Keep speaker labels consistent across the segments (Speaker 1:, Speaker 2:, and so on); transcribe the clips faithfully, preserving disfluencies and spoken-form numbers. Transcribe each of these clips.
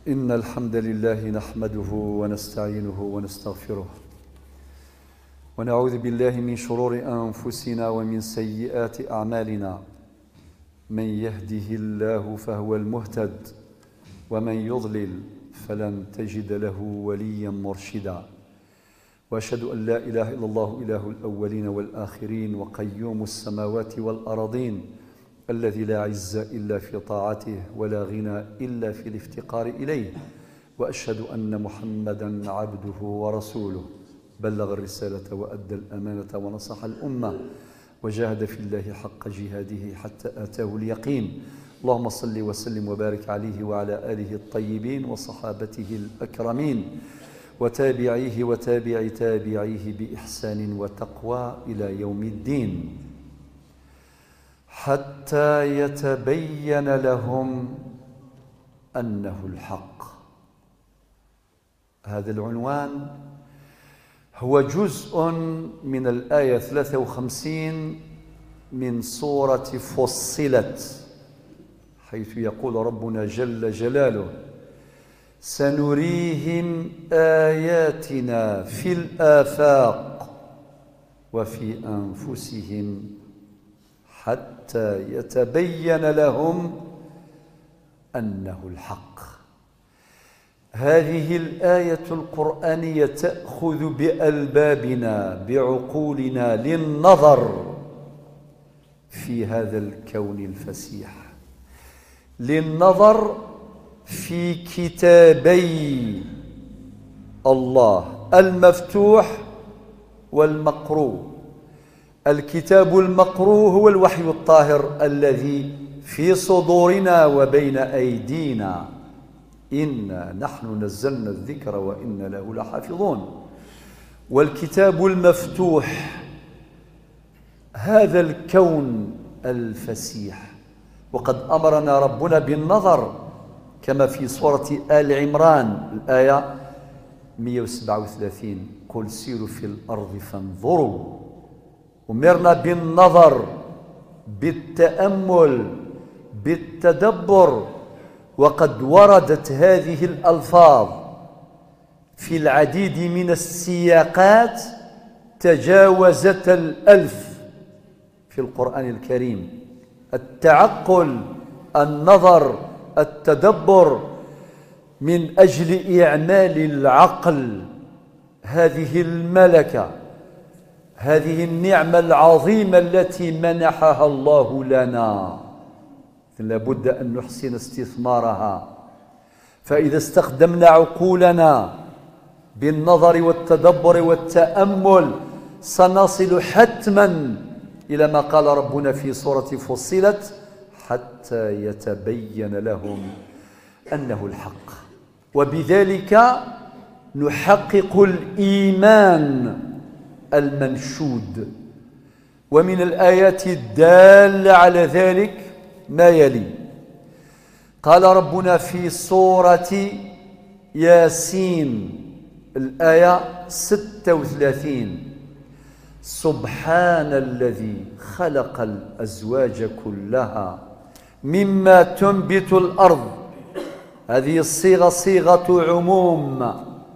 Speaker 1: إن الحمد لله نحمده ونستعينه ونستغفره ونعوذ بالله من شرور أنفسنا ومن سيئات أعمالنا. من يهده الله فهو المهتد ومن يضلل فلن تجد له وليا مرشدا. وأشهد أن لا إله إلا الله إله الأولين والآخرين وقيوم السماوات والأراضين الذي لا عز إلا في طاعته ولا غنى إلا في الافتقار إليه. وأشهد أن محمدًا عبده ورسوله بلغ الرسالة وأدى الأمانة ونصح الأمة وجاهد في الله حق جهاده حتى آتاه اليقين. اللهم صل وسلم وبارك عليه وعلى آله الطيبين وصحابته الأكرمين وتابعيه وتابع تابعيه بإحسان وتقوى إلى يوم الدين، حتى يتبين لهم أنه الحق. هذا العنوان هو جزء من الآية ثلاثة وخمسين من سورة فصلت، حيث يقول ربنا جل جلاله: سنريهم آياتنا في الآفاق وفي أنفسهم حتى يتبين لهم أنه الحق. هذه الآية القرآنية تأخذ بألبابنا بعقولنا للنظر في هذا الكون الفسيح، للنظر في كتابي الله المفتوح والمقروء. الكتاب المقروء هو الوحي الطاهر الذي في صدورنا وبين أيدينا. إنا نحن نزلنا الذكر وإنا له لحافظون. والكتاب المفتوح هذا الكون الفسيح. وقد أمرنا ربنا بالنظر كما في سورة آل عمران الآية مئة وسبعة وثلاثين: قل سيروا في الأرض فانظروا. أمرنا بالنظر، بالتأمل، بالتدبر. وقد وردت هذه الألفاظ في العديد من السياقات تجاوزت الألف في القرآن الكريم. التعقل، النظر، التدبر من أجل إعمال العقل، هذه الملكة، هذه النعمة العظيمة التي منحها الله لنا، لابد أن نحسن استثمارها. فإذا استخدمنا عقولنا بالنظر والتدبر والتأمل سنصل حتما إلى ما قال ربنا في سورة فصلت: حتى يتبين لهم أنه الحق. وبذلك نحقق الإيمان المنشود. ومن الآيات الدالة على ذلك ما يلي: قال ربنا في سورة ياسين الآية ستة وثلاثين: سبحان الذي خلق الأزواج كلها مما تنبت الأرض. هذه الصيغة صيغة عموم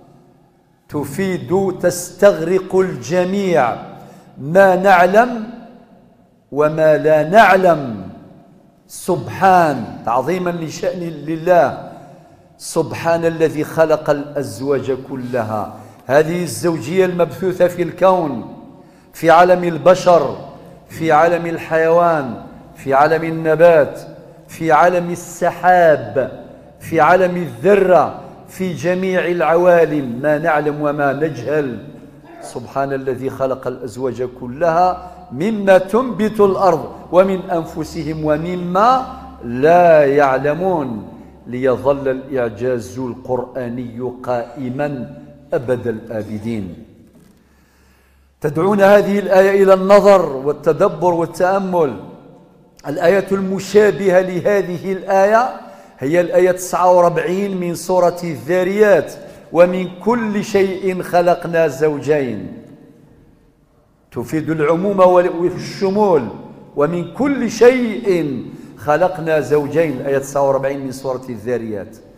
Speaker 1: تفيد تستغرق الجميع، ما نعلم وما لا نعلم. سبحان تعظيما لشأن لله. سبحان الذي خلق الأزواج كلها. هذه الزوجية المبثوثة في الكون، في عالم البشر، في عالم الحيوان، في عالم النبات، في عالم السحاب، في عالم الذرة، في جميع العوالم، ما نعلم وما نجهل. سبحان الذي خلق الأزواج كلها مما تنبت الأرض ومن أنفسهم ومما لا يعلمون، ليظل الإعجاز القرآني قائما أبد الآبدين. تدعون هذه الآية إلى النظر والتدبر والتأمل. الآية المشابهة لهذه الآية هي الآية تسعة وأربعين من سورة الذاريات: ومن كل شيء خلقنا زوجين. تفيد العموم والشمول. ومن كل شيء خلقنا زوجين، الآية تسعة وأربعين من سورة الذاريات.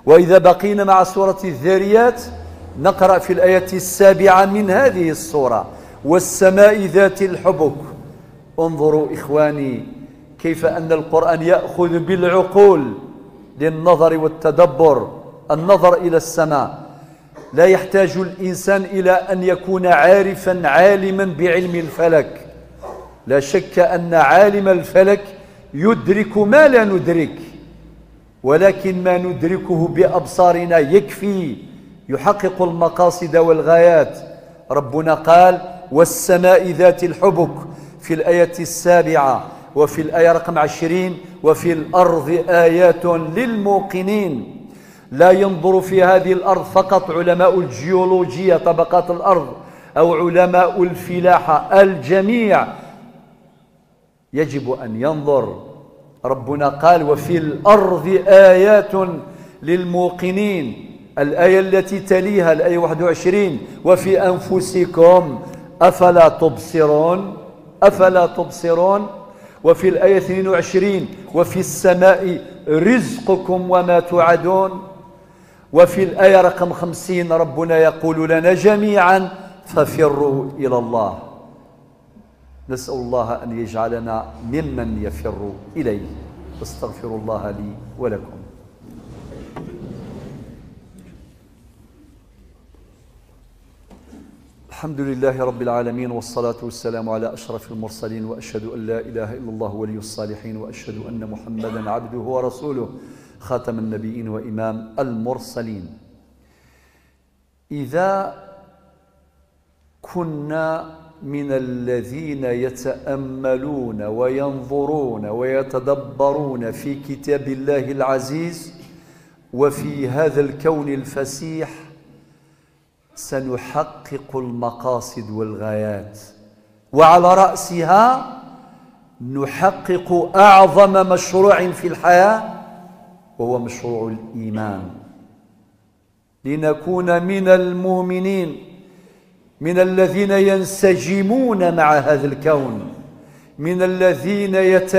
Speaker 1: وإذا بقينا مع سورة الذاريات نقرأ في الآية السابعة من هذه السورة: والسماء ذات الحبك. انظروا إخواني كيف أن القرآن يأخذ بالعقول للنظر والتدبر. النظر إلى السماء، لا يحتاج الإنسان إلى أن يكون عارفا عالما بعلم الفلك. لا شك أن عالم الفلك يدرك ما لا ندرك، ولكن ما ندركه بأبصارنا يكفي، يحقق المقاصد والغايات. ربنا قال: والسماء ذات الحبك في الآية السابعة، وفي الآية رقم عشرين: وفي الأرض آيات للموقنين. لا ينظر في هذه الأرض فقط علماء الجيولوجيا طبقات الأرض أو علماء الفلاحة، الجميع يجب أن ينظر. ربنا قال: وفي الأرض آيات للموقنين. الآية التي تليها الآية واحد وعشرين: وفي أنفسكم أفلا تبصرون أفلا تبصرون. وفي الآية اثنين وعشرين: وفي السماء رزقكم وما توعدون. وفي الآية رقم خمسين ربنا يقول لنا جميعا: ففروا إلى الله. نسأل الله أن يجعلنا ممن يفر إليه. استغفر الله لي ولكم. الحمد لله رب العالمين، والصلاة والسلام على أشرف المرسلين، وأشهد أن لا إله إلا الله ولي الصالحين، وأشهد أن محمدا عبده ورسوله خاتم النبيين وإمام المرسلين. إذا كنا من الذين يتأملون وينظرون ويتدبرون في كتاب الله العزيز وفي هذا الكون الفسيح، سنحقق المقاصد والغايات، وعلى رأسها نحقق أعظم مشروع في الحياة، وهو مشروع الإيمان، لنكون من المؤمنين، من الذين ينسجمون مع هذا الكون، من الذين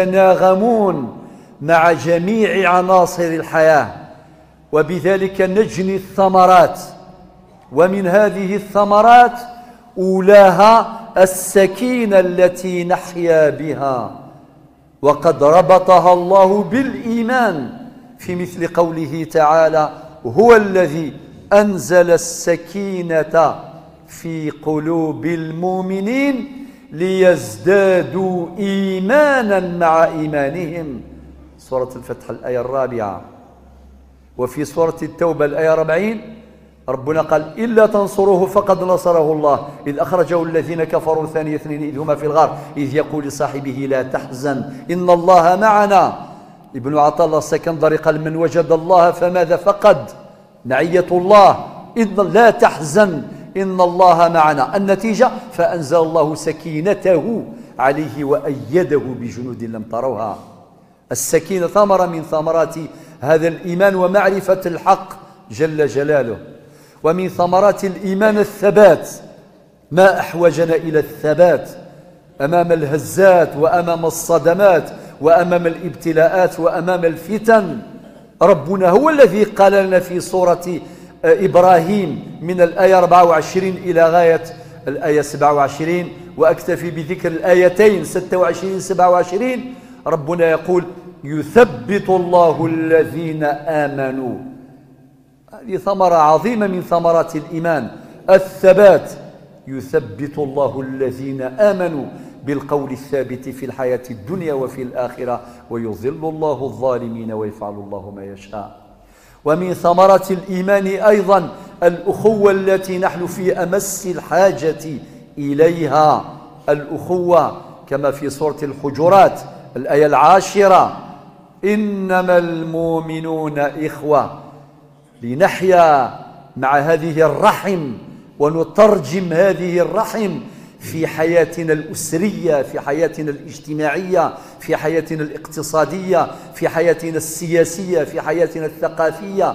Speaker 1: يتناغمون مع جميع عناصر الحياة، وبذلك نجني الثمرات. ومن هذه الثمرات أولاها السكينة التي نحيا بها، وقد ربطها الله بالإيمان في مثل قوله تعالى: هو الذي أنزل السكينة في قلوب المؤمنين ليزدادوا إيمانا مع إيمانهم. سورة الفتح الآية الرابعة. وفي سورة التوبة الآية أربعين ربنا قال: إلا تنصروه فقد نصره الله إذ أخرجه الذين كفروا ثاني اثنين إذ هما في الغار إذ يقول لصاحبه لا تحزن إن الله معنا. ابن عطاء الله السكندري قال: من وجد الله فماذا فقد؟ معية الله، إذ لا تحزن إن الله معنا. النتيجة: فأنزل الله سكينته عليه وأيده بجنود لم تروها. السكينة ثمرة من ثمرات هذا الإيمان ومعرفة الحق جل جلاله. ومن ثمرات الإيمان الثبات. ما أحوجنا إلى الثبات أمام الهزات وأمام الصدمات وأمام الابتلاءات وأمام الفتن. ربنا هو الذي قال لنا في سورة إبراهيم من الآية أربعة وعشرين إلى غاية الآية سبعة وعشرين، وأكتفي بذكر الآيتين ستة وعشرين سبعة وعشرين. ربنا يقول: يثبت الله الذين آمنوا. هذه ثمرة عظيمة من ثمرات الإيمان، الثبات. يثبت الله الذين آمنوا بالقول الثابت في الحياة الدنيا وفي الآخرة ويضل الله الظالمين ويفعل الله ما يشاء. ومن ثمرات الإيمان أيضا الأخوة التي نحن في أمس الحاجة إليها. الأخوة كما في سورة الحجرات الآية العاشرة: إنما المؤمنون إخوة. لنحيا مع هذه الرحم ونترجم هذه الرحم في حياتنا الأسرية، في حياتنا الاجتماعية، في حياتنا الاقتصادية، في حياتنا السياسية، في حياتنا الثقافية.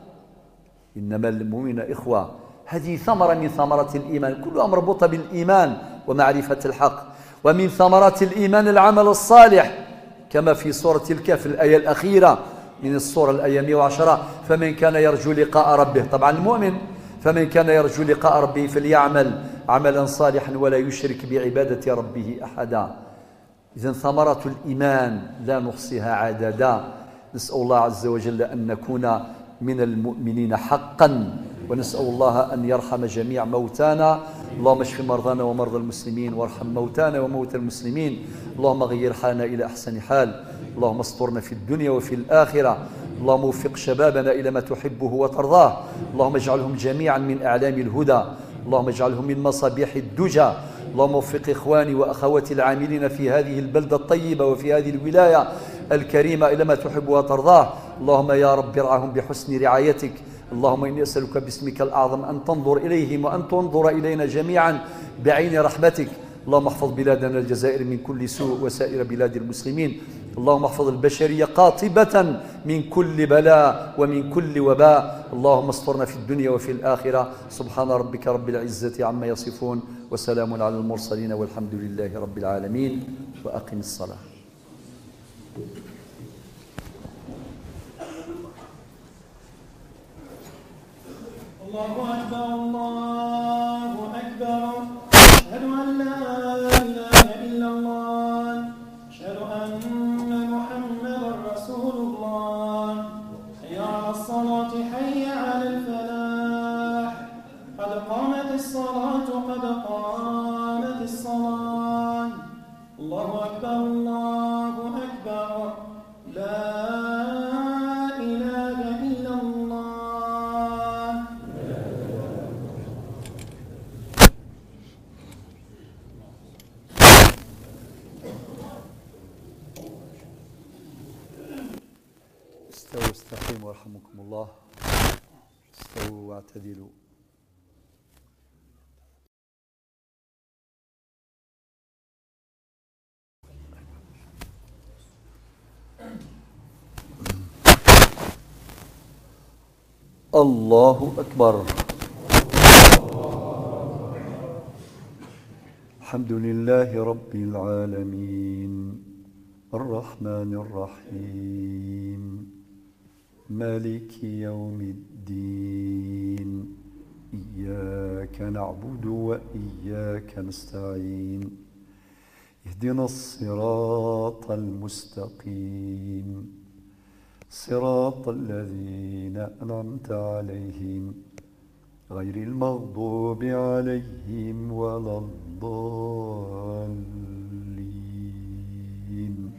Speaker 1: إنما المؤمنون إخوة، هذه ثمرة من ثمرات الإيمان، كلها مربوطة بالإيمان ومعرفة الحق. ومن ثمرات الإيمان العمل الصالح كما في سورة الكهف الآية الأخيرة: من السورة الآية مئة وعشرة: فمن كان يرجو لقاء ربه. طبعا المؤمن: فمن كان يرجو لقاء ربه فليعمل عملا صالحا ولا يشرك بعبادة ربه أحدا. إذن ثمرة الإيمان لا نحصيها عددا. نسأل الله عز وجل أن نكون من المؤمنين حقا، ونسأل الله أن يرحم جميع موتانا. اللهم اشف مرضانا ومرضى المسلمين، وارحم موتانا وموتى المسلمين. اللهم غير حالنا إلى أحسن حال. اللهم استرنا في الدنيا وفي الآخرة. اللهم وفق شبابنا إلى ما تحبه وترضاه. اللهم اجعلهم جميعا من أعلام الهدى. اللهم اجعلهم من مصابيح الدجى. اللهم وفق إخواني وأخواتي العاملين في هذه البلدة الطيبة وفي هذه الولاية الكريمة إلى ما تحب وترضاه. اللهم يا رب ارعاهم بحسن رعايتك. اللهم إني أسألك باسمك الأعظم أن تنظر إليهم وأن تنظر إلينا جميعا بعين رحمتك. اللهم احفظ بلادنا الجزائر من كل سوء وسائر بلاد المسلمين. اللهم احفظ البشرية قاطبة من كل بلاء ومن كل وباء. اللهم استرنا في الدنيا وفي الآخرة. سبحان ربك رب العزة عما يصفون، وسلام على المرسلين، والحمد لله رب العالمين. وأقم الصلاة.
Speaker 2: الله أكبر الله أكبر. أشهد أن لا إله إلا الله. أشهد أن محمدا رسول الله. حي على الصلاة حي على الفلاح. قد قامت الصلاة قد قامت الصلاة. الله أكبر الله أكبر. لا إله إلا الله.
Speaker 1: استووا استقيموا رحمكم الله. استووا واعتدلوا. الله أكبر. الحمد لله رب العالمين، الرحمن الرحيم، مالك يوم الدين. إياك نعبد وإياك نستعين. اهدنا الصراط المستقيم، صراط الذين أنعمت عليهم غير المغضوب عليهم ولا الضالين.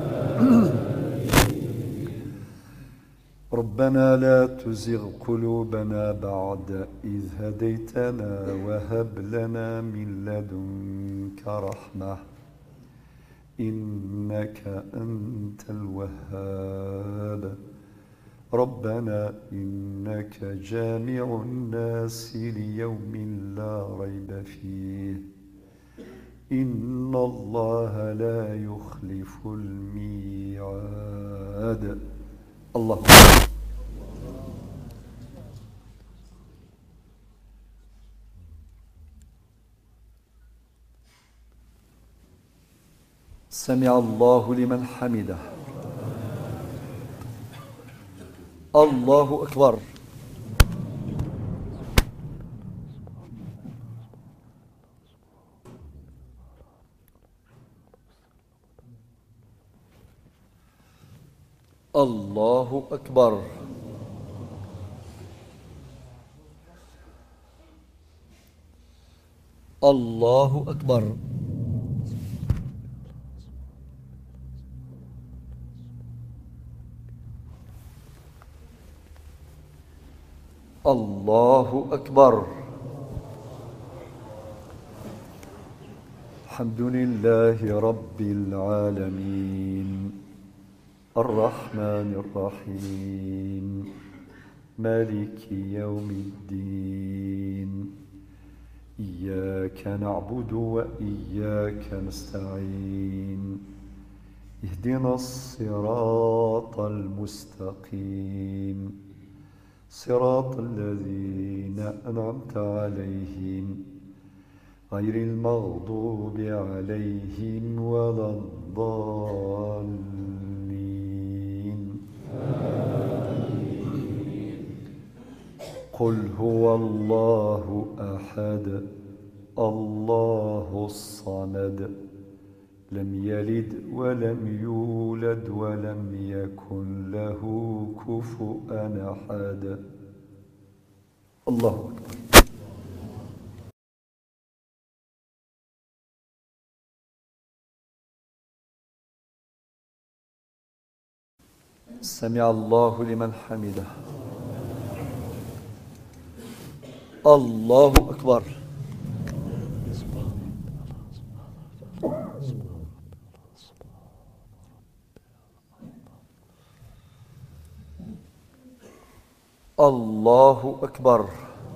Speaker 1: ربنا لا تزغ قلوبنا بعد إذ هديتنا وهب لنا من لدنك رحمة إنك أنت الوهاب. ربنا إنك جامع الناس ليوم لا ريب فيه إن الله لا يخلف الميعاد. الله سمع الله لمن حمده. الله أكبر. الله أكبر. الله أكبر. الله أكبر. الحمد لله رب العالمين، الرحمن الرحيم، مالك يوم الدين. إياك نعبد وإياك نستعين. اهدنا الصراط المستقيم، صراط الذين أنعمت عليهم غير المغضوب عليهم ولا الضالين. قل هو الله أحد الله الصمد لم يلد ولم يولد ولم يكن له كفؤا أحد. الله أكبر. سمع الله لمن حمده. الله أكبر. الله أكبر.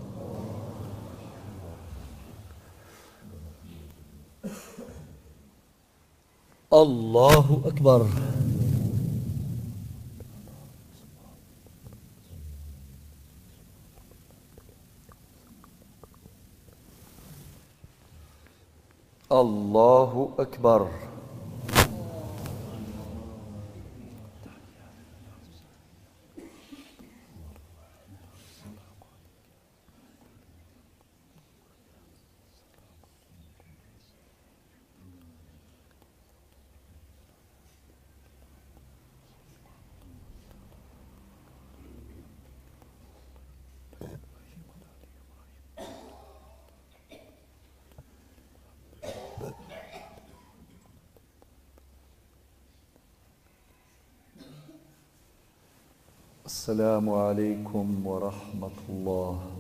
Speaker 1: الله أكبر. الله أكبر. السلام عليكم ورحمة الله.